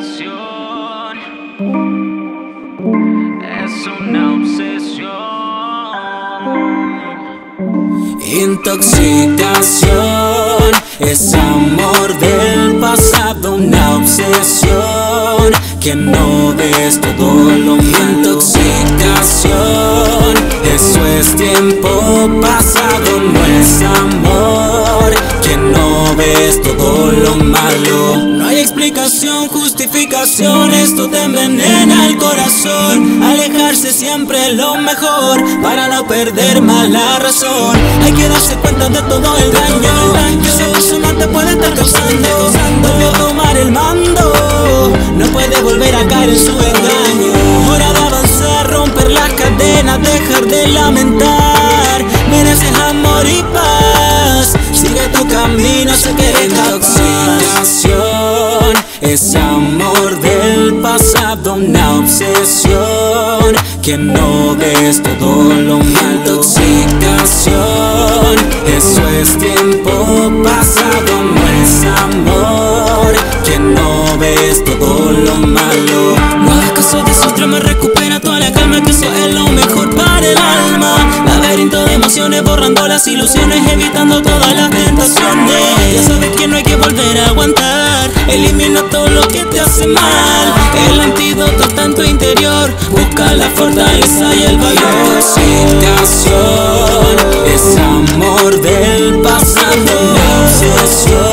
intoxicación, es una obsesión. Intoxicación es amor del pasado, una obsesión que no ves todo lo malo. Intoxicación, eso es tiempo pasado, no es amor, que no ves todo lo malo. No hay explicación, justificación, esto te envenena el corazón. Alejarse siempre es lo mejor para no perder más la razón. Hay que darse cuenta de todo el daño que esa persona te puede estar causando. Volvió a tomar el mando, no puede volver a caer en su engaño. Hora de avanzar, romper las cadenas, dejar de lamentar. Mereces amor y paz, sigue tu camino, sé que eres capaz. Intoxicación es amor del pasado, una obsesión que no ves todo lo malo. Intoxicación, eso es tiempo pasado, no es amor, que no ves todo lo malo. No hagas caso de esos dramas, recupera toda la calma, que eso es lo mejor para el alma. Laberinto de emociones, borrando las ilusiones, evitando todas las tentaciones. Ya sabes que no hay que volver a aguantar, elimina todo lo que te hace mal. El antídoto está en tu interior, busca la fortaleza y el valor. Intoxicación es amor del pasado, una obsesión